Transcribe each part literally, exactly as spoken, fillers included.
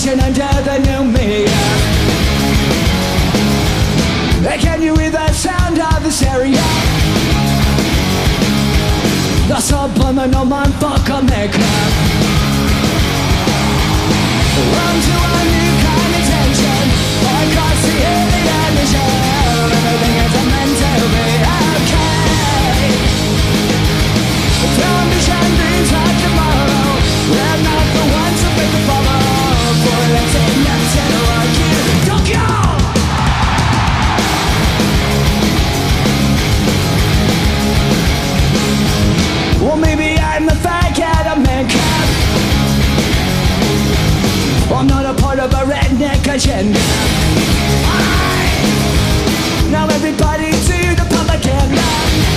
nation under the new me. Can you hear the sound of the stereo? The subliminal mindfucker maker. Run to a new kind of tension across the alien vision. Everything is meant to be okay. Don't be shy dreams of tomorrow. We're not the ones who make the follow. For let's say let's say like you. Tokyo! Well, maybe I'm the faggot of mankind. I'm not a part of a redneck agenda. Aye. Now everybody to the propaganda.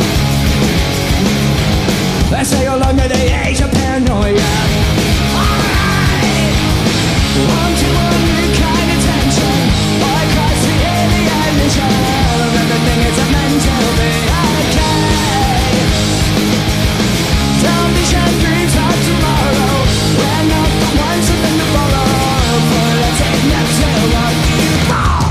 Let's say you're under the age of paranoia. Aye. On to a new kind of tension. Across the alien vision. Everything is meant to be okay. Don't be shy dreams of tomorrow. We're not the ones who think to follow. For let's take next to what you call.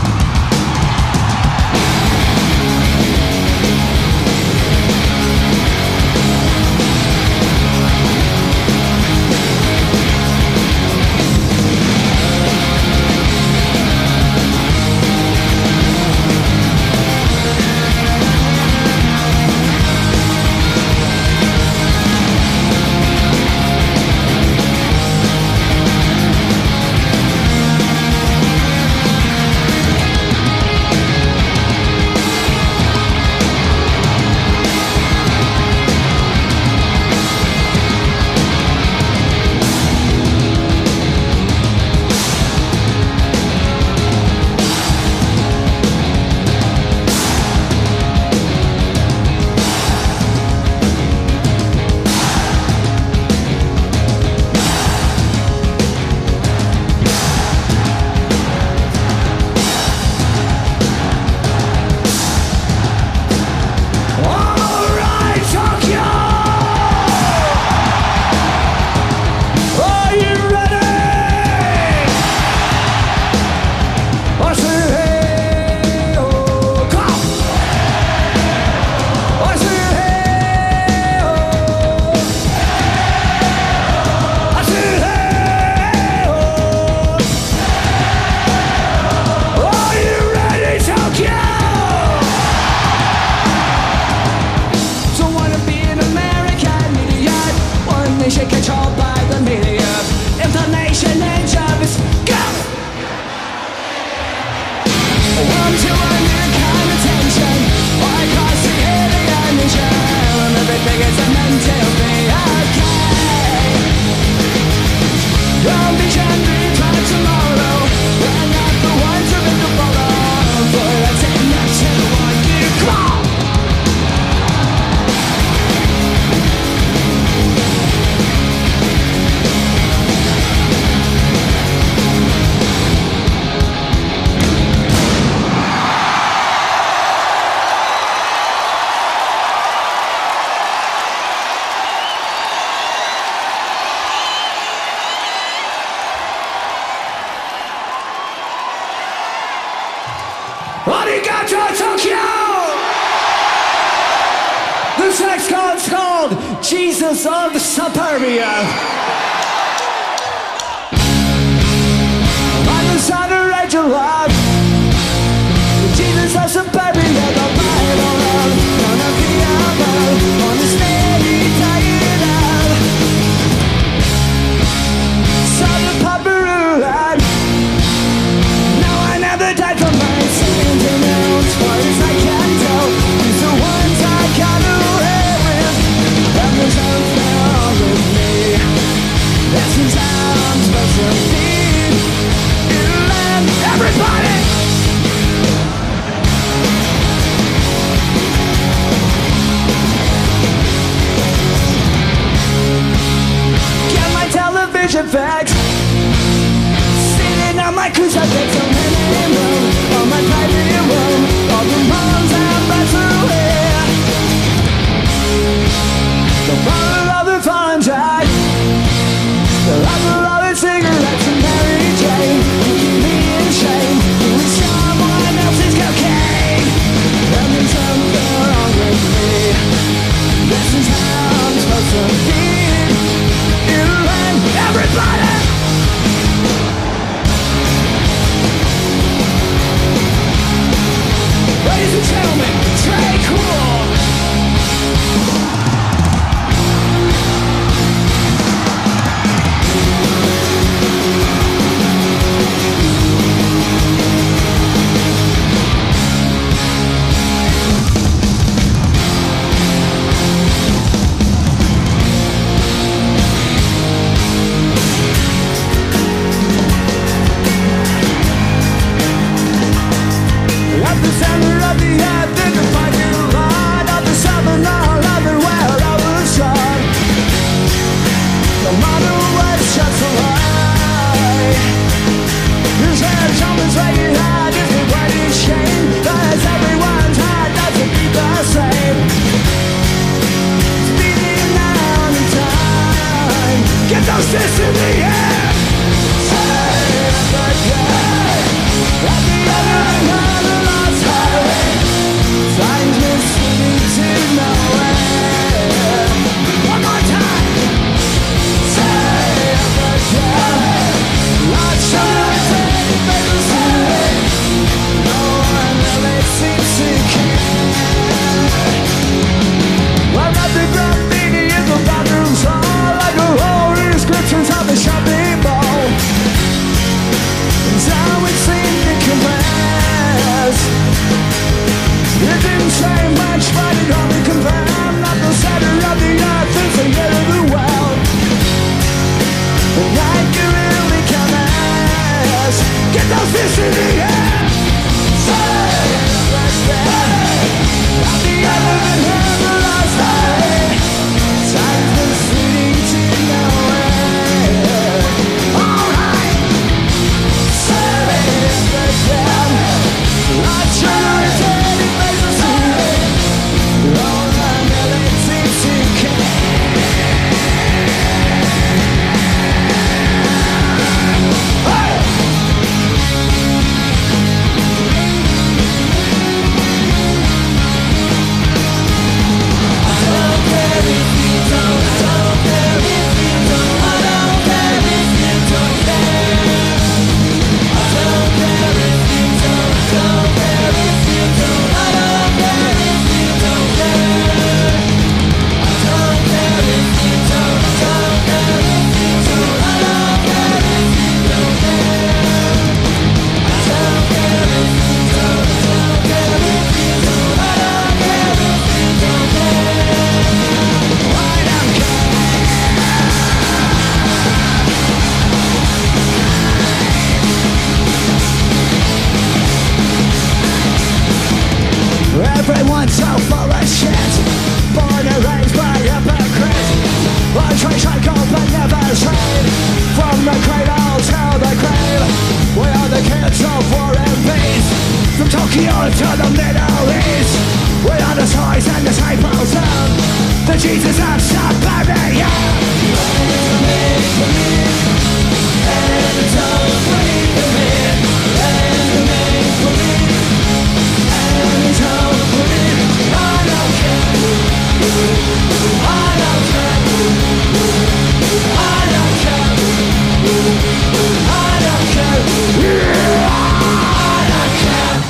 Arigato Tokyo! This next card's called Jesus of Suburbia. On the side of Rachel Love, Jesus of Suburbia, the Bible of none of the other, on the steady diet of Southern Paparoo. No one ever died from my sins, and now as far as I can tell, these are ones I got away with. And there's nothing wrong with me. That's his arms supposed to feed you and everybody. Get my television fix. Sitting on my cruise, I get so many room. On my private room, all the moms I'm about to wear. The bottle of the fun tide, the life of all the cigarettes and Mary Jane. those fists in the air. At the end of the last night, time's been fleeting to nowhere. Alright, seven in the down. I try to take places away. All I really seem to care. Hey! Everyone's out for a shit. Born and raised by hypocrites. I trade cycle but never trade. From the cradle to the grave, we are the kids of war and peace. From Tokyo to the Middle East, we are the toys and the disciples of the Jesus of Siberia. And it's all free to me. And the main police. And it's all free. I don't care. I don't care. I don't care. I don't care. I don't care.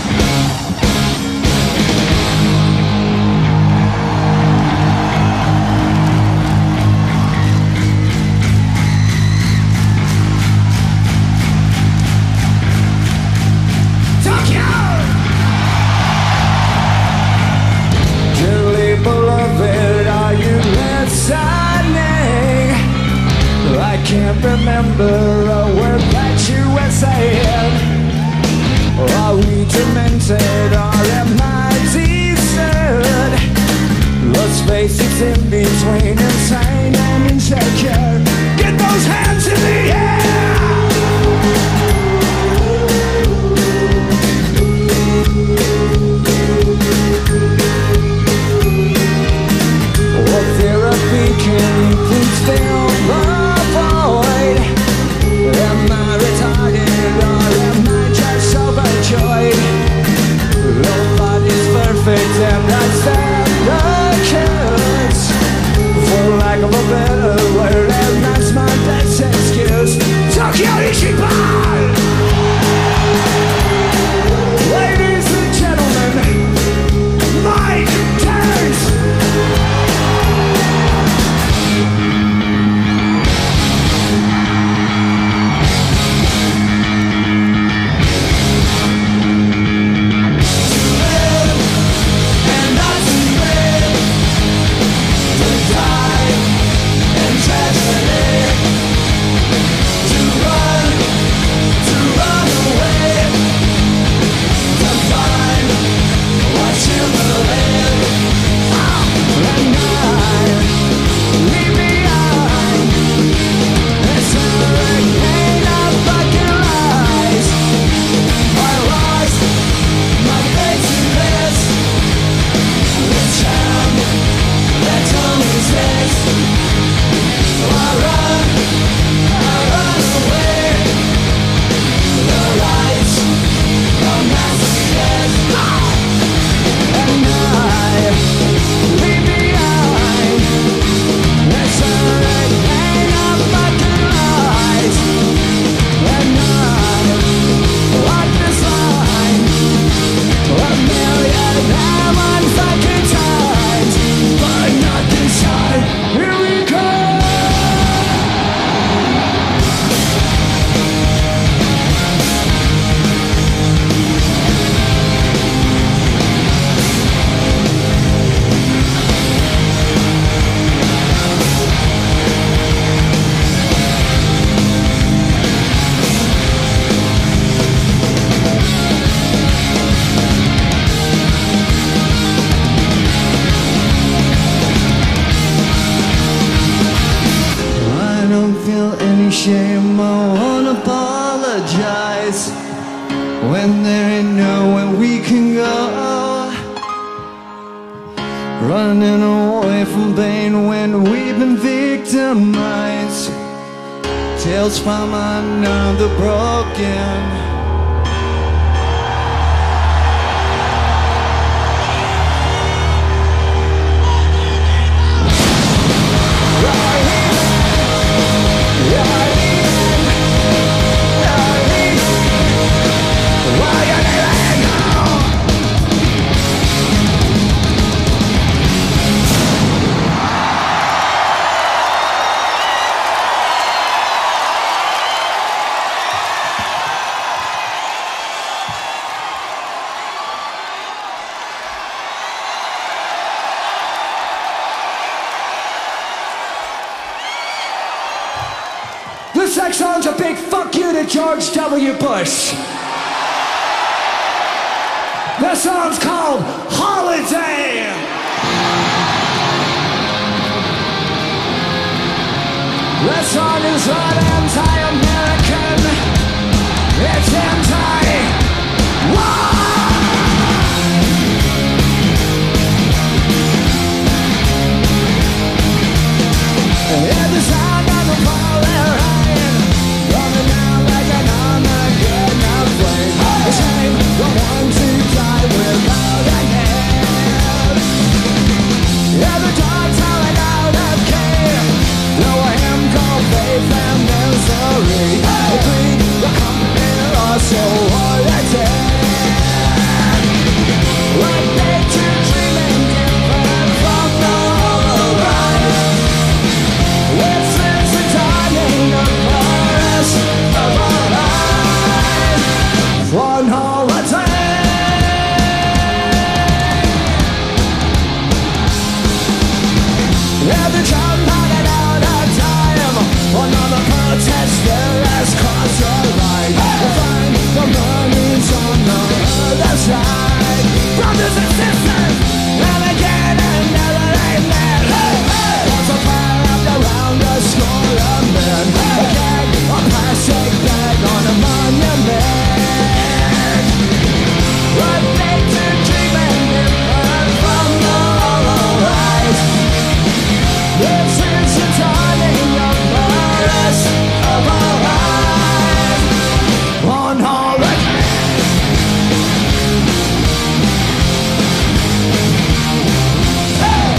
Tokyo! Dearly beloved, are you listening? I can't remember a word that you were saying. Are we demented or am I decent? Let's face it's in between insane and insecure. Get those hands in the air! What therapy can you please fill the void? Am I retarded or am I just overjoyed? Nobody's perfect and that's the kids. For lack of a better word, am when there ain't nowhere we can go. Running away from pain when we've been victimized. Tales from another broken. This next song's a big fuck you to George W. Bush. This song's called Holiday. This song is not anti-American. It's anti-war. Hear the sound of the falling rain, running down like an Armageddon flame. The shame, the ones who die without a name. Yeah, the dogs howling out of cane. Know a hymn called faith and misery. The greed, the company, also holiday. Like nature dreaming different from the hollow rise. It's the timing of the rest of our lives. One holiday. Every child running out of time. Another protester has crossed the line. We'll find the money's on the other side. Brothers and sisters, and again another amen. There's a fire up around a score of men. A keg, a plastic bag on a monument. What makes a dreaming different from the hollow rise? This is the timing of the rest of our lives. On holiday. Hey!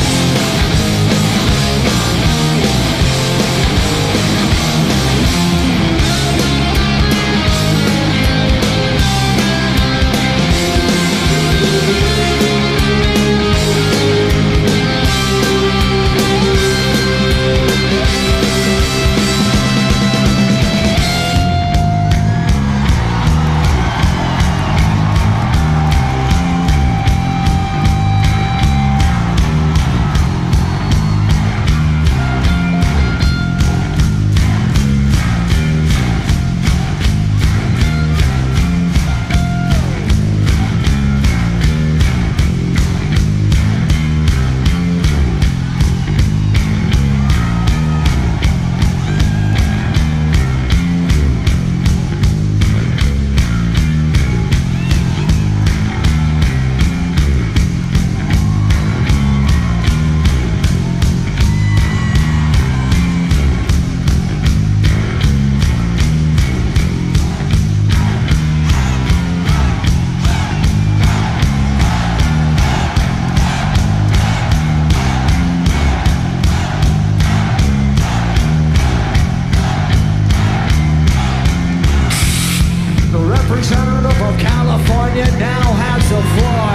Representative of California now has the floor.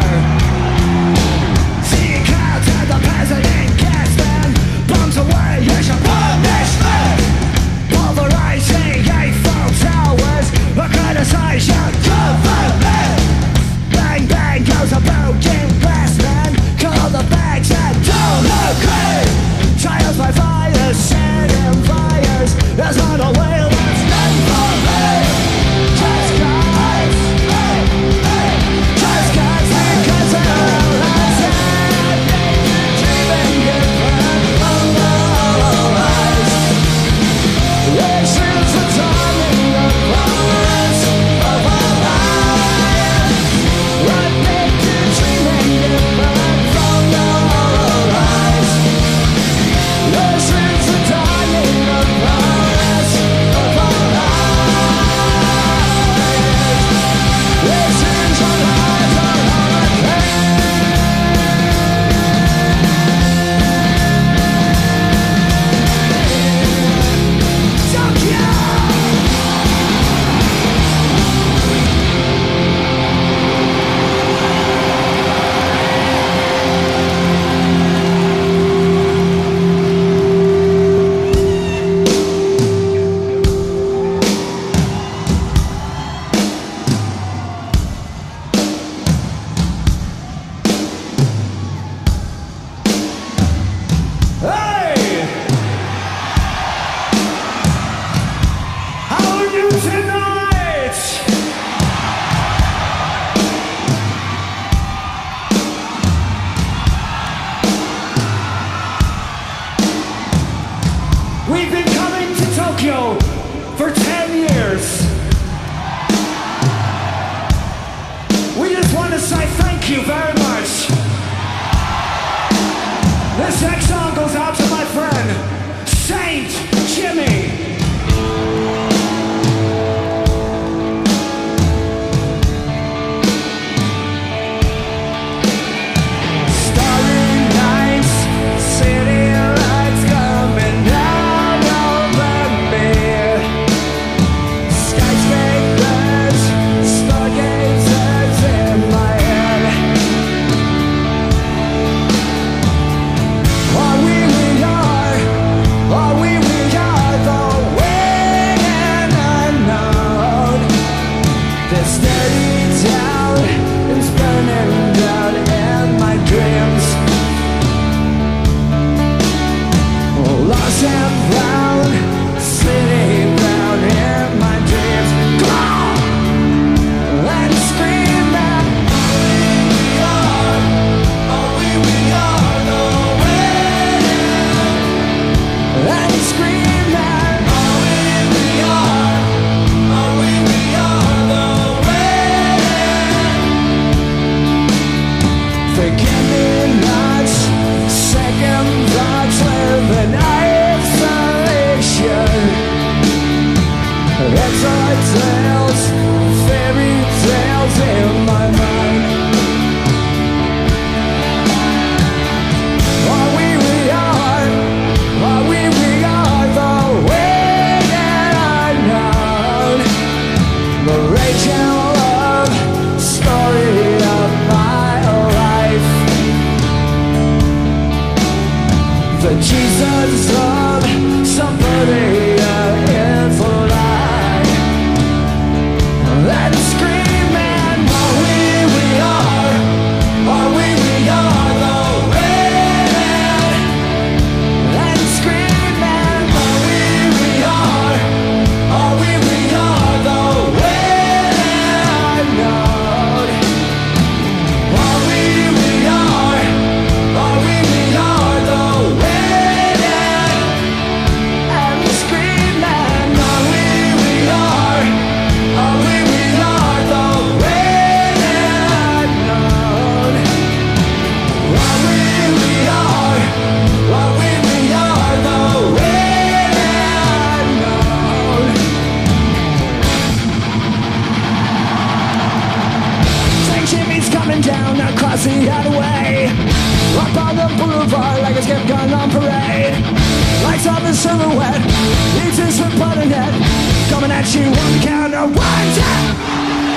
See clouds and the president gets them. Bombs away, here's your punishment. Pulverizing Eiffel Towers, criticize your government. Bang bang goes a broken glass man. Call the bags and don't agree. Trials by fire, setting fires. There's not a way that's meant for me. Just guys, hey, hey, just guys, because they're outside. Dreaming different from the hollow rise. steady doubt is burning down in my dreams. Lost and found, sitting down in my dreams. Come on! And scream out, only we are, only we are the winner. And scream out, only we are, only we are the winner. Forgive me not, second thoughts living isolation. It's our tales, fairy tales in my mind. Are we, we are, are we, we are the way that unknown. The raging love story of my life. The Jesus of somebody in for life. And screaming, are we, we are, are we, we are the winner. And screaming, are we, we are, are we, we are the winner. Unknown. Are we, we are, are we, we are the winner. And screaming, are we, we are, are we, we are the winner. Unknown. Are we, we are, are we, we are the winner. Unknown. Saint Jimmy's coming down across the alleyway, up on the boulevard like a skip gun on parade. Lights on the silhouette, leaves us with putting it, coming at you on the count of one, two.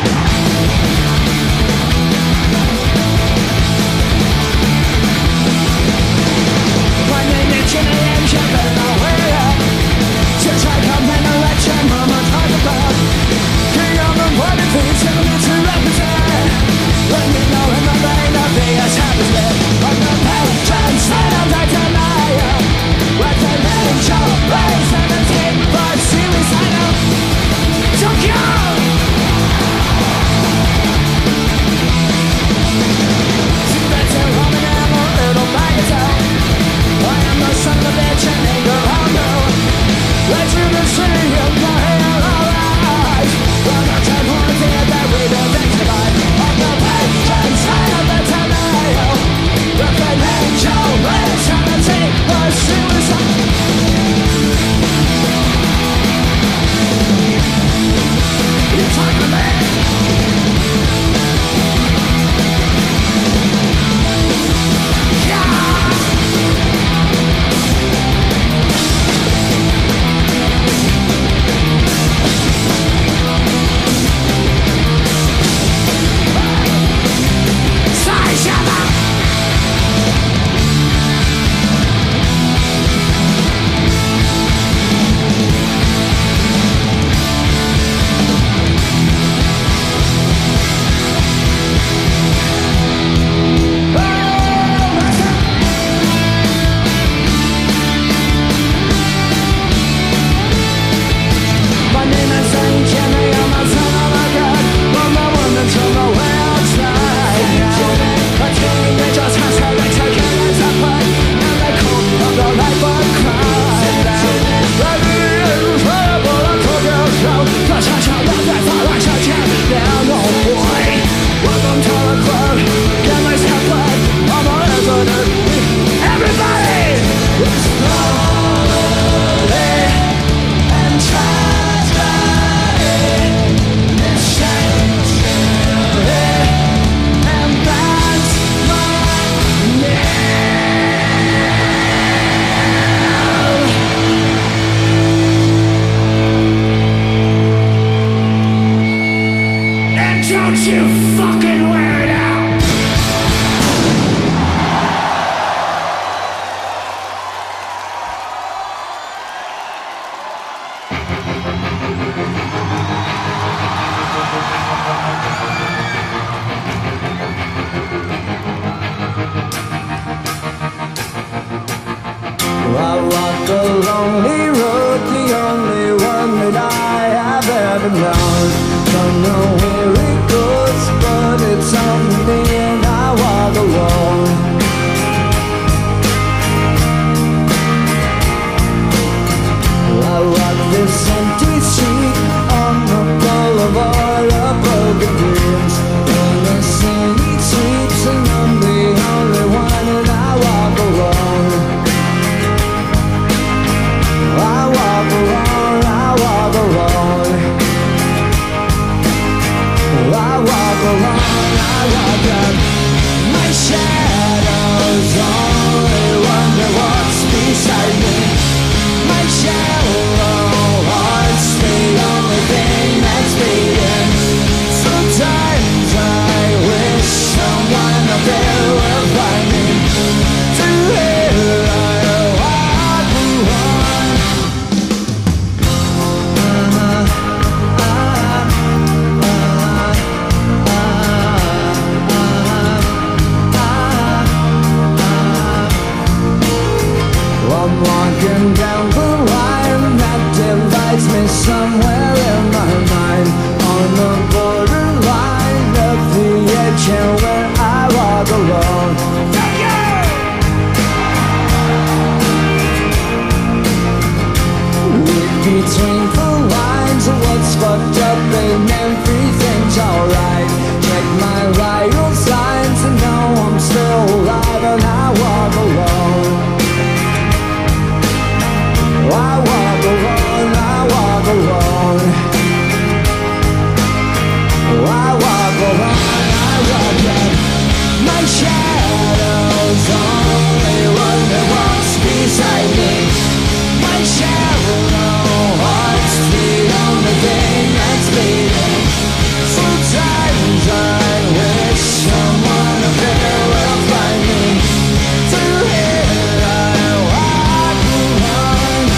One minute, Jimmy and jumping away up, just like a man to let your mama talk about. King of the morning feet, gentlemen to represent. Let me know in the vein of the establishment of the patrons, sign of the denial. With an angel raised and a tape for suicidal. Tokyo! See that you're running in a little bagatelle. I am the son of a bitch and anger I'll know. Right through the city of my hair, alright. I'm not trying to forget that we don't think about. On the patrons, sign of the denial. With an angel raised and a tape for suicide. You talk to me. Yeah. Sai, shut up. My name is Saint Jimmy, I'm a son of a gun. I'm the one that's on the way outside now. A teenager's house, I like to kill as a fight. And they call of the life of crime now. Baby, it was horrible, I told you so. But I shall love that far, I shall jam down, oh boy. Welcome to the club, get my step blood. I'm a resident. Everybody is lonely and tragedy. It's sanctuary, and that's my name. And don't you fucking wear it out. the lonely road, the only one that I have ever known. Don't know where it goes, but it's on me and I walk alone. I walk this empty street on the boulevard of broken dreams. And the city sleeps and I'm the only one and I walk alone. I walk alone, I walk alone. I walk alone, I walk up. My shadow's only wonder what's beside me. My shallow heart's the only thing that's beating. Sometimes I wish someone up there will find me. To here I walk alone. I'm walking down the line that divides me somewhere in my mind, on the borderline of the edge and where I walk alone. Read between the lines of what's fucked up and everything's alright. Check my vital signs and know I'm still alive and I walk alone. I walk alone, I walk alone. I walk alone, I walk up. My shadow's only wonder what's beside me. My shallow heart's the only thing that's beating. Sometimes I wish someone up there will find me. To here I walk alone.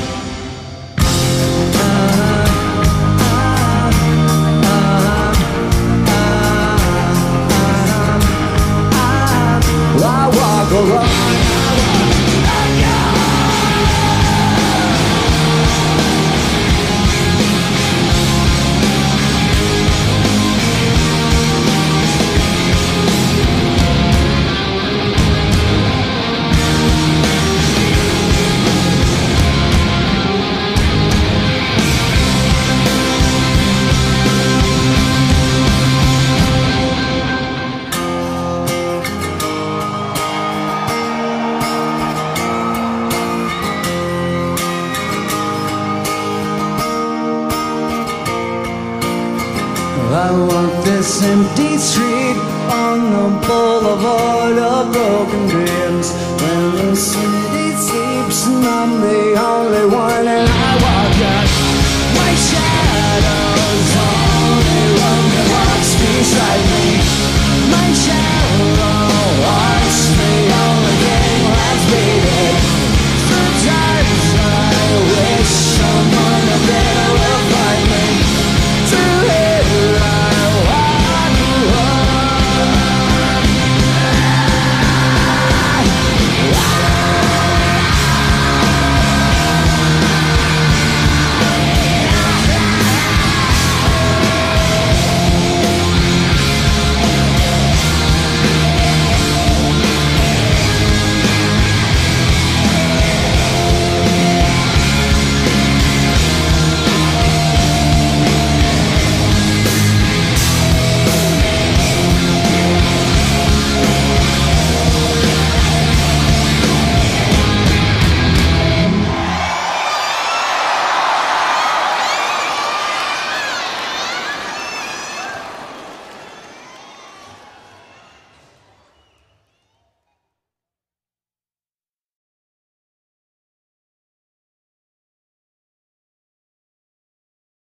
I walk alone. I walk this empty street on the boulevard of broken dreams. When the city sleeps and I'm the only one and I walk out.